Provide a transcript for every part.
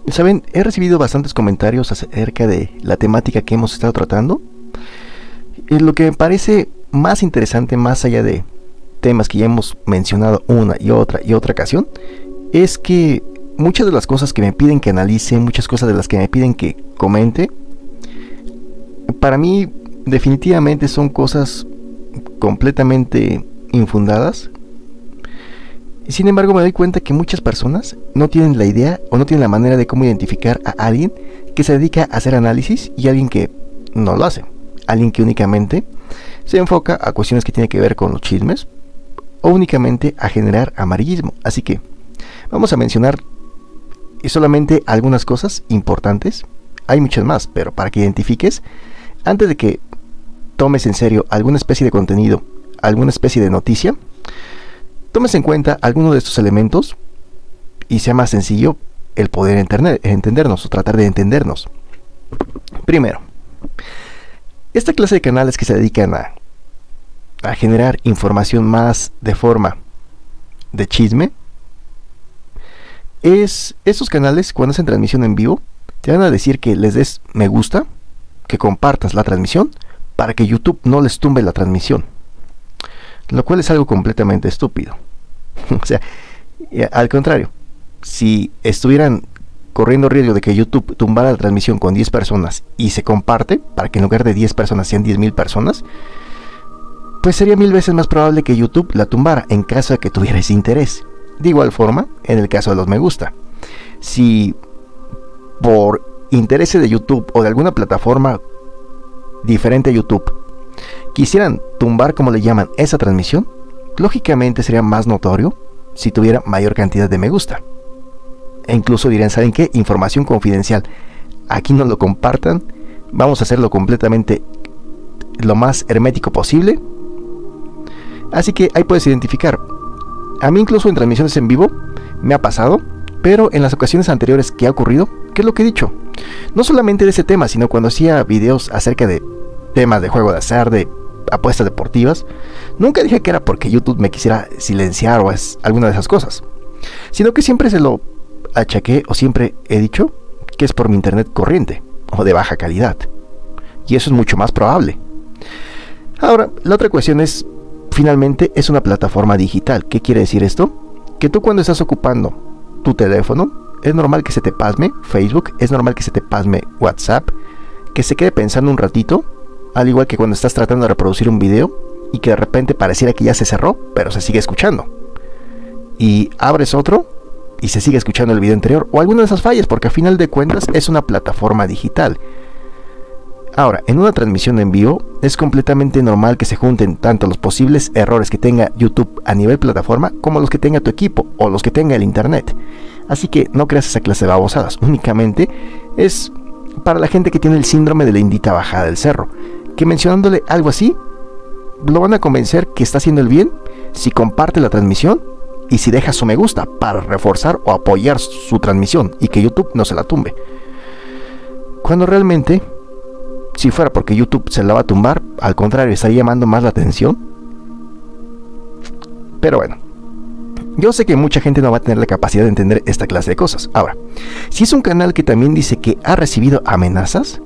Saben, he recibido bastantes comentarios acerca de la temática que hemos estado tratando. Y lo que me parece más interesante, más allá de temas que ya hemos mencionado una y otra ocasión, es que muchas de las cosas que me piden que analice, muchas cosas de las que me piden que comente, para mí definitivamente son cosas completamente infundadas. Sin embargo, me doy cuenta que muchas personas no tienen la idea o no tienen la manera de cómo identificar a alguien que se dedica a hacer análisis y alguien que no lo hace. Alguien que únicamente se enfoca a cuestiones que tienen que ver con los chismes o únicamente a generar amarillismo. Así que vamos a mencionar solamente algunas cosas importantes. Hay muchas más, pero para que identifiques, antes de que tomes en serio alguna especie de contenido, alguna especie de noticia, tomes en cuenta alguno de estos elementos y sea más sencillo el poder entendernos o tratar de entendernos. Primero, esta clase de canales que se dedican a generar información más de forma de chisme, estos canales, cuando hacen transmisión en vivo, te van a decir que les des me gusta, que compartas la transmisión para que YouTube no les tumbe la transmisión, lo cual es algo completamente estúpido. O sea, al contrario, si estuvieran corriendo riesgo de que YouTube tumbara la transmisión con 10 personas y se comparte para que en lugar de 10 personas sean 10,000 personas, pues sería 1000 veces más probable que YouTube la tumbara en caso de que tuviera ese interés. De igual forma, en el caso de los me gusta, si por interés de YouTube o de alguna plataforma diferente a YouTube quisieran tumbar, como le llaman, esa transmisión, lógicamente sería más notorio si tuviera mayor cantidad de me gusta. E incluso dirían, ¿saben qué? Información confidencial, aquí no lo compartan, vamos a hacerlo completamente lo más hermético posible. Así que ahí puedes identificar. A mí incluso en transmisiones en vivo me ha pasado, pero en las ocasiones anteriores que ha ocurrido, ¿qué es lo que he dicho? No solamente de ese tema, sino cuando hacía videos acerca de temas de juego de azar, de apuestas deportivas, nunca dije que era porque YouTube me quisiera silenciar o es alguna de esas cosas, sino que siempre se lo achaqué o siempre he dicho que es por mi internet corriente o de baja calidad, y eso es mucho más probable. Ahora, la otra cuestión es, finalmente es una plataforma digital. ¿Qué quiere decir esto? Que tú, cuando estás ocupando tu teléfono, es normal que se te pasme Facebook, es normal que se te pasme WhatsApp, que se quede pensando un ratito, al igual que cuando estás tratando de reproducir un video y que de repente pareciera que ya se cerró, pero se sigue escuchando, y abres otro y se sigue escuchando el video anterior, o alguna de esas fallas, porque a final de cuentas es una plataforma digital. Ahora, en una transmisión en vivo es completamente normal que se junten tanto los posibles errores que tenga YouTube a nivel plataforma como los que tenga tu equipo o los que tenga el internet. Así que no creas esa clase de babosadas, únicamente es para la gente que tiene el síndrome de la indita bajada del cerro, que mencionándole algo así lo van a convencer que está haciendo el bien si comparte la transmisión y si deja su me gusta para reforzar o apoyar su transmisión y que YouTube no se la tumbe. Cuando realmente, si fuera porque YouTube se la va a tumbar, al contrario, estaría llamando más la atención. Pero bueno, yo sé que mucha gente no va a tener la capacidad de entender esta clase de cosas. Ahora, si es un canal que también dice que ha recibido amenazas,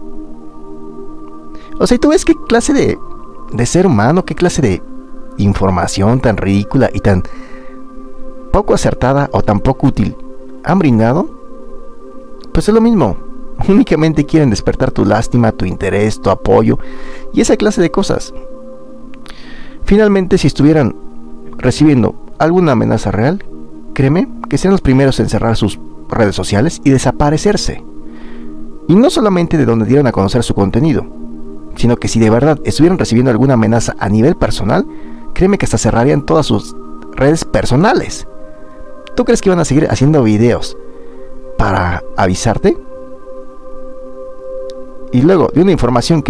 o sea, ¿tú ves qué clase de ser humano, qué clase de información tan ridícula y tan poco acertada o tan poco útil han brindado? Pues es lo mismo. Únicamente quieren despertar tu lástima, tu interés, tu apoyo y esa clase de cosas. Finalmente, si estuvieran recibiendo alguna amenaza real, créeme que sean los primeros en cerrar sus redes sociales y desaparecerse. Y no solamente de donde dieron a conocer su contenido, sino que si de verdad estuvieran recibiendo alguna amenaza a nivel personal, créeme que hasta cerrarían todas sus redes personales. ¿Tú crees que iban a seguir haciendo videos para avisarte? Y luego de una información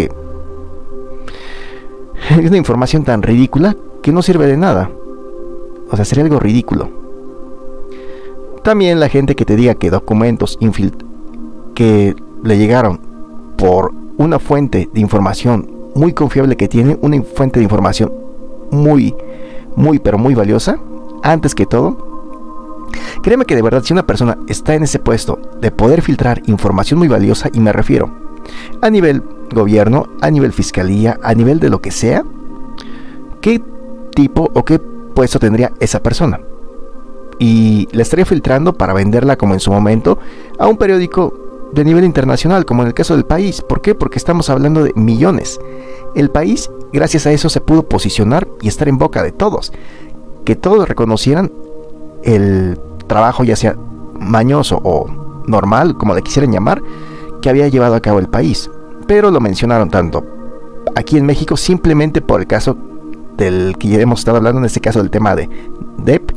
una información tan ridícula que no sirve de nada. O sea, sería algo ridículo. También la gente que te diga que documentos que le llegaron por una fuente de información muy confiable que tiene, una fuente de información muy pero muy valiosa, antes que todo, Créeme que de verdad, si una persona está en ese puesto de poder filtrar información muy valiosa, y me refiero a nivel gobierno, a nivel fiscalía, a nivel de lo que sea, ¿qué tipo o qué puesto tendría esa persona? Y la estaría filtrando para venderla, como en su momento, a un periódico de nivel internacional, como en el caso del País. ¿Por qué? Porque estamos hablando de millones. El País, gracias a eso, se pudo posicionar y estar en boca de todos, que todos reconocieran el trabajo, ya sea mañoso o normal, como le quisieran llamar, que había llevado a cabo el País. Pero lo mencionaron tanto aquí en México, simplemente por el caso del que ya hemos estado hablando, en este caso del tema de DEP.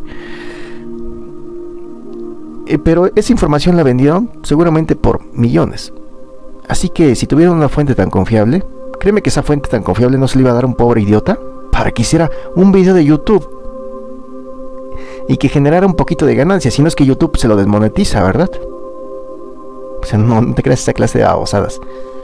Pero esa información la vendieron seguramente por millones. Así que si tuvieran una fuente tan confiable, créeme que esa fuente tan confiable no se le iba a dar a un pobre idiota para que hiciera un video de YouTube y que generara un poquito de ganancia. Si no es que YouTube se lo desmonetiza, ¿verdad? O sea, no te creas esa clase de babosadas.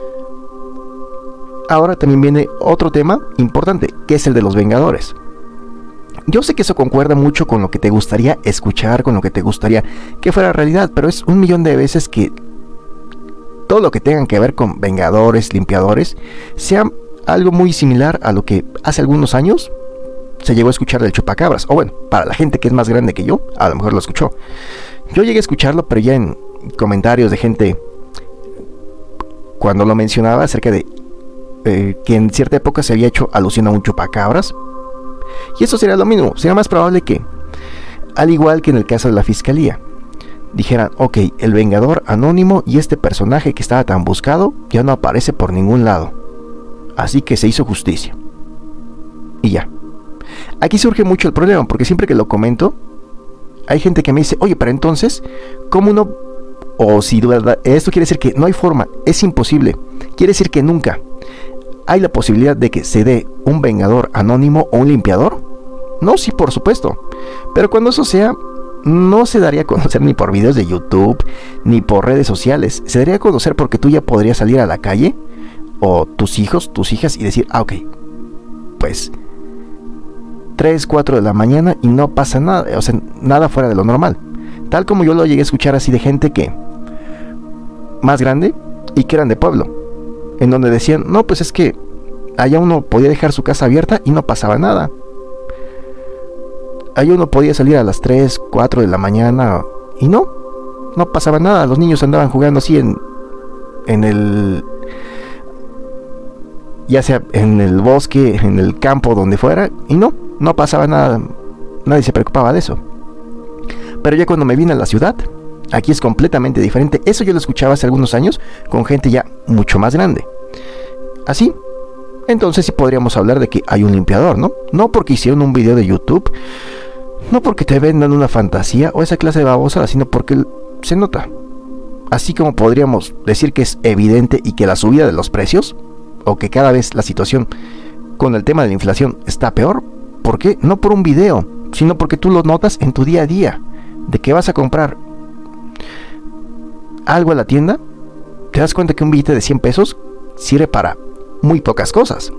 Ahora también viene otro tema importante, que es el de los Vengadores. Yo sé que eso concuerda mucho con lo que te gustaría escuchar, con lo que te gustaría que fuera realidad, pero es 1.000.000 de veces que todo lo que tengan que ver con Vengadores, limpiadores, sea algo muy similar a lo que hace algunos años se llegó a escuchar del chupacabras. O bueno, para la gente que es más grande que yo, a lo mejor lo escuchó. Yo llegué a escucharlo, pero ya en comentarios de gente cuando lo mencionaba acerca de que en cierta época se había hecho alusión a un chupacabras. Y eso sería lo mismo. Sería más probable que, al igual que en el caso de la fiscalía, dijeran: ok, el Vengador anónimo y este personaje que estaba tan buscado ya no aparece por ningún lado, así que se hizo justicia. Y ya. Aquí surge mucho el problema, porque siempre que lo comento, hay gente que me dice: oye, pero entonces, ¿cómo no? O si esto quiere decir que no hay forma, es imposible, quiere decir que nunca hay la posibilidad de que se dé un Vengador anónimo o un limpiador. No, sí, por supuesto. Pero cuando eso sea, no se daría a conocer ni por videos de YouTube, ni por redes sociales. Se daría a conocer porque tú ya podrías salir a la calle, o tus hijos, tus hijas, y decir: ah, ok, pues 3, 4 de la mañana y no pasa nada. O sea, nada fuera de lo normal. Tal como yo lo llegué a escuchar así de gente que más grande y que eran de pueblo, en donde decían: no, pues es que allá uno podía dejar su casa abierta y no pasaba nada. Allá uno podía salir a las 3, 4 de la mañana y no pasaba nada. Los niños andaban jugando así en el, ya sea en el bosque, en el campo, donde fuera, y no pasaba nada. Nadie se preocupaba de eso. Pero ya cuando me vine a la ciudad, aquí es completamente diferente. Eso yo lo escuchaba hace algunos años con gente ya mucho más grande. Así, entonces sí podríamos hablar de que hay un limpiador, ¿no? No porque hicieron un video de YouTube, no porque te vendan una fantasía o esa clase de babosa, sino porque se nota. Así como podríamos decir que es evidente y que la subida de los precios, o que cada vez la situación con el tema de la inflación está peor. ¿Por qué? No por un video, sino porque tú lo notas en tu día a día. De que vas a comprar algo a la tienda, te das cuenta que un billete de 100 pesos sirve para muy pocas cosas.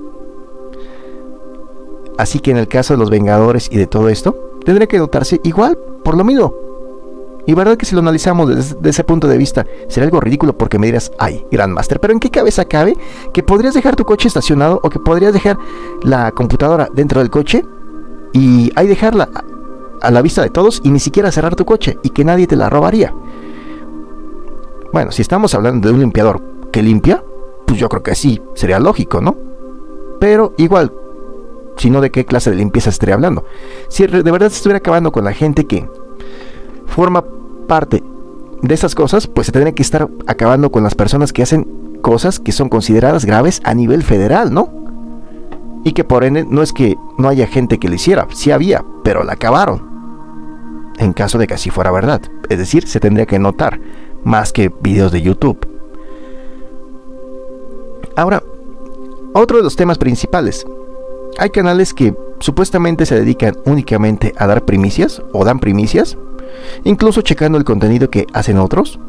Así que en el caso de los Vengadores y de todo esto, tendría que notarse igual, por lo mismo. Y verdad que si lo analizamos desde ese punto de vista, será algo ridículo, porque me dirás: ay, Grandmaster, pero ¿en qué cabeza cabe que podrías dejar tu coche estacionado, o que podrías dejar la computadora dentro del coche y ahí dejarla a la vista de todos y ni siquiera cerrar tu coche, y que nadie te la robaría? Bueno, si estamos hablando de un limpiador que limpia, pues yo creo que sí, sería lógico, ¿no? Pero igual, si no, ¿de qué clase de limpieza estaría hablando? Si de verdad se estuviera acabando con la gente que forma parte de esas cosas, pues se tendría que estar acabando con las personas que hacen cosas que son consideradas graves a nivel federal, ¿no? Y que por ende no es que no haya gente que lo hiciera, sí había, pero la acabaron. En caso de que así fuera verdad, es decir, se tendría que notar más que videos de YouTube. Ahora, otro de los temas principales: hay canales que supuestamente se dedican únicamente a dar primicias, o dan primicias, incluso checando el contenido que hacen otros.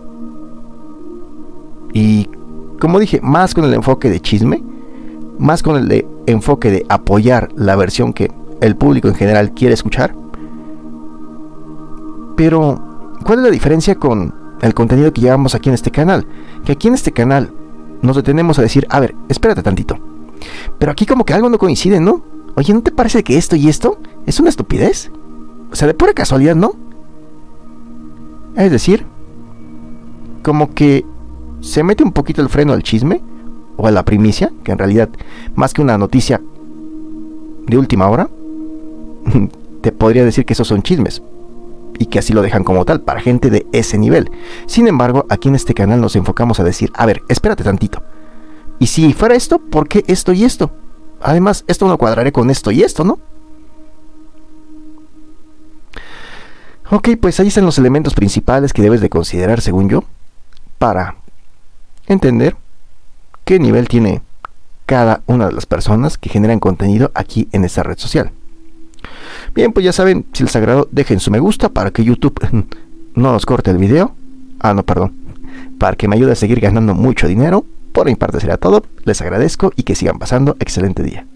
Y como dije, más con el enfoque de chisme, más con el enfoque de apoyar la versión que el público en general quiere escuchar. Pero, ¿cuál es la diferencia con el contenido que llevamos aquí en este canal? Que aquí en este canal nos detenemos a decir, a ver, espérate tantito. Pero aquí como que algo no coincide, ¿no? Oye, ¿no te parece que esto y esto es una estupidez? O sea, de pura casualidad, ¿no? Es decir, como que se mete un poquito el freno al chisme o a la primicia, que en realidad, más que una noticia de última hora, te podría decir que esos son chismes y que así lo dejan como tal para gente de ese nivel. Sin embargo, aquí en este canal nos enfocamos a decir, a ver, espérate tantito. Y si fuera esto, ¿por qué esto y esto? Además, esto no cuadraré con esto y esto, ¿no? Ok, pues ahí están los elementos principales que debes de considerar, según yo, para entender qué nivel tiene cada una de las personas que generan contenido aquí en esta red social. Bien, pues ya saben, si les agradó, dejen su me gusta para que YouTube no nos corte el video. No, perdón. Para que me ayude a seguir ganando mucho dinero. Por mi parte será todo. Les agradezco y que sigan pasando excelente día.